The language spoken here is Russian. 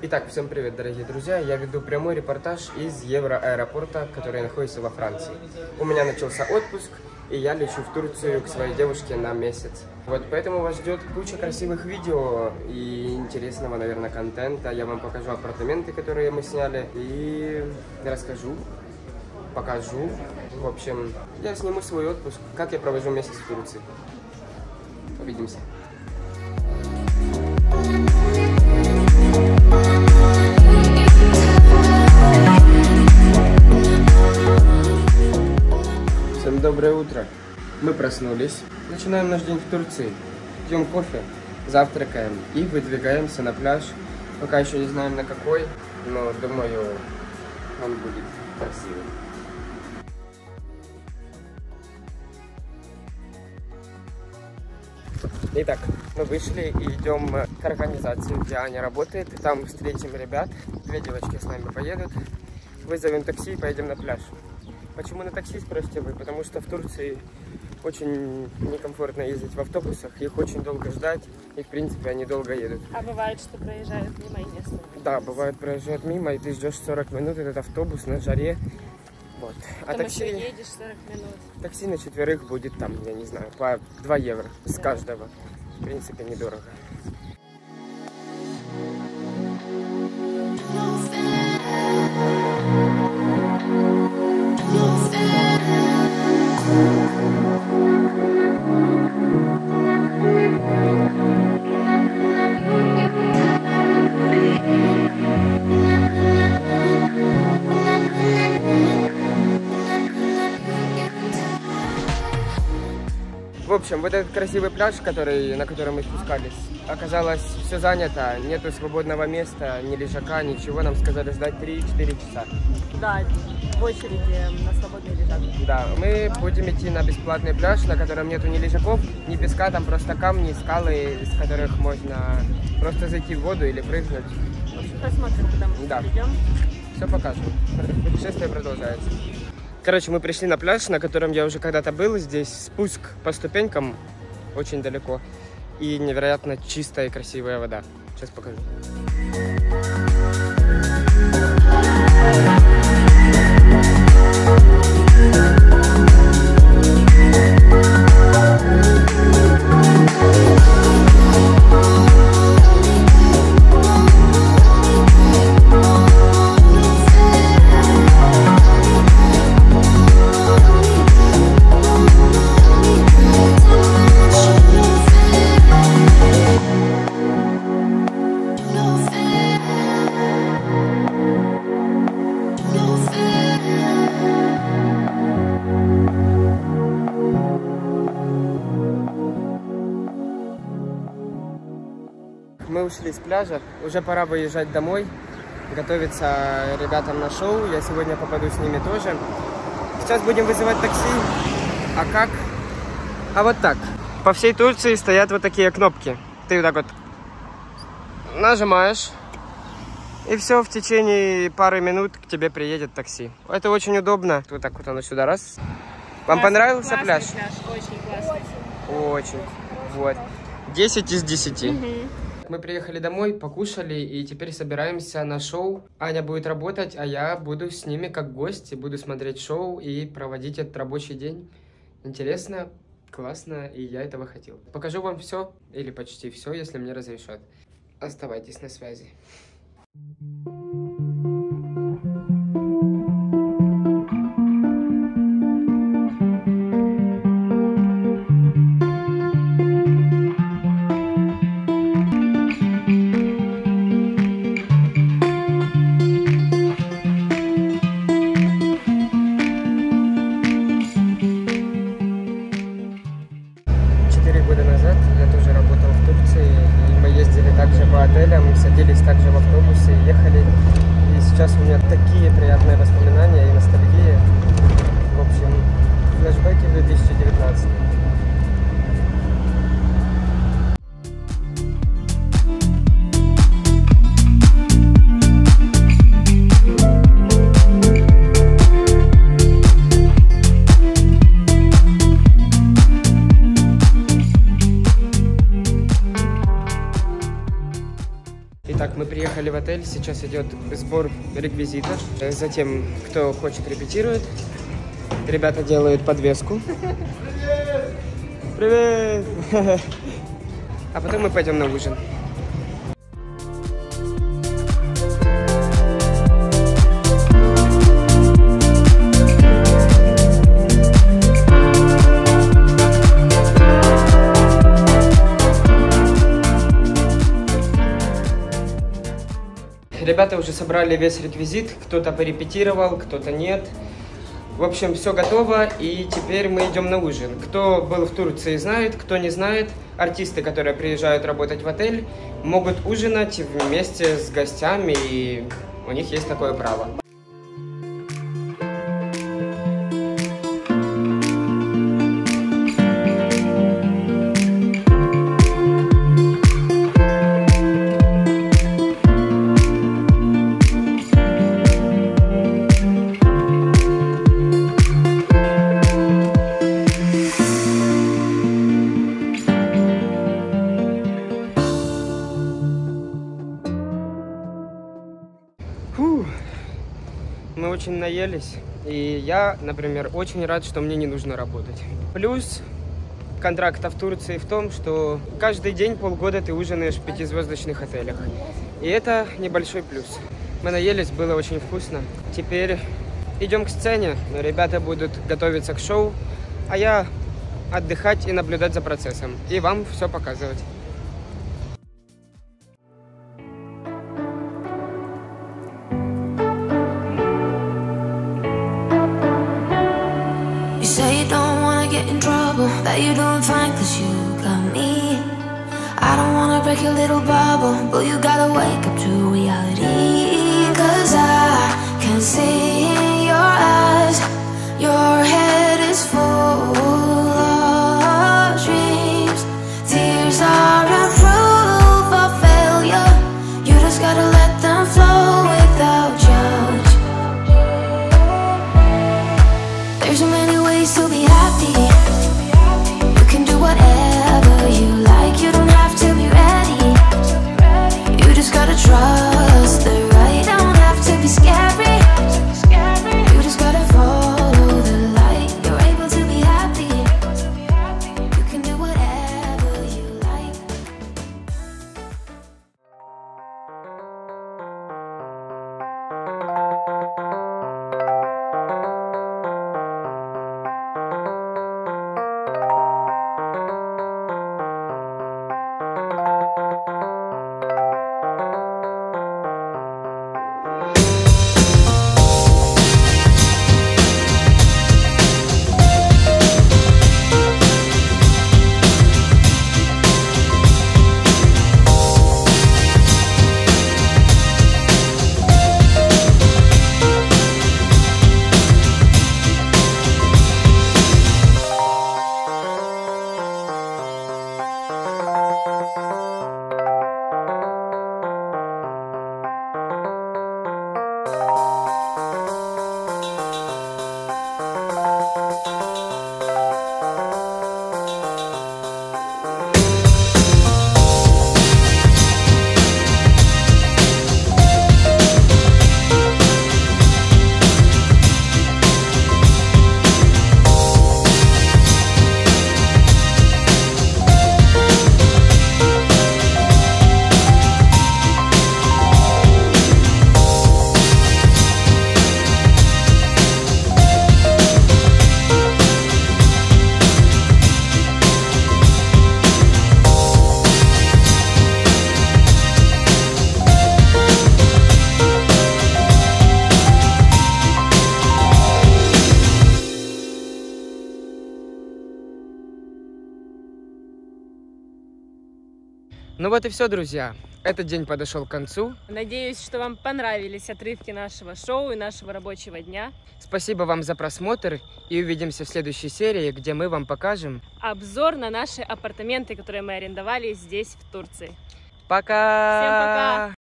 Итак, всем привет, дорогие друзья! Я веду прямой репортаж из Евроаэропорта, который находится во Франции. У меня начался отпуск, и я лечу в Турцию к своей девушке на месяц. Вот поэтому вас ждет куча красивых видео и интересного, наверное, контента. Я вам покажу апартаменты, которые мы сняли, и расскажу, покажу. В общем, я сниму свой отпуск, как я провожу месяц в Турции. Увидимся. Всем доброе утро. Мы проснулись. Начинаем наш день в Турции. Пьем кофе, завтракаем и выдвигаемся на пляж. Пока еще не знаем на какой, но думаю, он будет красивый. Итак, мы вышли и идем к организации, где Аня работает. Там встретим ребят, две девочки с нами поедут. Вызовем такси и поедем на пляж. Почему на такси, спросите вы? Потому что в Турции очень некомфортно ездить в автобусах, их очень долго ждать, и в принципе они долго едут. А бывает, что проезжают мимо и не остановятся? Да, бывает, проезжают мимо, и ты ждешь 40 минут этот автобус на жаре. Вот. А такси, еще едешь 40 минут. Такси на четверых будет там, я не знаю, по 2 евро с каждого. В принципе, недорого. В общем, вот этот красивый пляж, на котором мы спускались, оказалось все занято, нету свободного места, ни лежака, ничего. Нам сказали ждать 3-4 часа. Да, в очереди на свободный лежак. Да, мы будем идти на бесплатный пляж, на котором нету ни лежаков, ни песка, там просто камни, скалы, из которых можно просто зайти в воду или прыгнуть. Посмотрим, куда мы придем. Все покажем. Путешествие продолжается. Короче, мы пришли на пляж, на котором я уже когда-то был. Здесь спуск по ступенькам очень далеко. И невероятно чистая и красивая вода. Сейчас покажу. Мы ушли с пляжа, уже пора выезжать домой, готовиться ребятам на шоу, я сегодня попаду с ними тоже. Сейчас будем вызывать такси. А как? А вот так. По всей Турции стоят вот такие кнопки. Ты вот так вот нажимаешь, и все, в течение пары минут к тебе приедет такси. Это очень удобно. Вот так вот оно сюда раз. Вам понравился пляж? Очень классный. Очень. Вот. 10 из 10. Угу. Мы приехали домой, покушали и теперь собираемся на шоу. Аня будет работать, а я буду с ними как гость, буду смотреть шоу и проводить этот рабочий день. Интересно, классно, и я этого хотел. Покажу вам все, или почти все, если мне разрешат. Оставайтесь на связи. По отелям, садились также в автобусы, ехали. И сейчас у меня такие приятные воспоминания и ностальгия. В общем, флешбеки в 2019. Мы приехали в отель, сейчас идет сбор реквизита. Затем, кто хочет, репетирует. Ребята делают подвеску. Привет! А потом мы пойдем на ужин. Ребята уже собрали весь реквизит, кто-то порепетировал, кто-то нет. В общем, все готово, и теперь мы идем на ужин. Кто был в Турции, знает, кто не знает, артисты, которые приезжают работать в отель, могут ужинать вместе с гостями, и у них есть такое право. Мы очень наелись, и я, например, очень рад, что мне не нужно работать. Плюс контракта в Турции в том, что каждый день полгода ты ужинаешь в 5-звездочных отелях. И это небольшой плюс. Мы наелись, было очень вкусно. Теперь идем к сцене, ребята будут готовиться к шоу, а я отдыхать и наблюдать за процессом, и вам все показывать. That you're doing fine cause you got me. I don't wanna break your little bubble, but you gotta wake up to reality. Cause I can see in your eyes, your head is full of dreams. Tears are a proof of failure. You just gotta let them flow without judge. There's so many ways to be happy. Whatever you like, you don't have to be ready. You just gotta trust the right, don't have to be scary. You just gotta follow the light. You're able to be happy. You can do whatever you like. Ну вот и все, друзья. Этот день подошел к концу. Надеюсь, что вам понравились отрывки нашего шоу и нашего рабочего дня. Спасибо вам за просмотр, и увидимся в следующей серии, где мы вам покажем обзор на наши апартаменты, которые мы арендовали здесь, в Турции. Пока! Всем пока!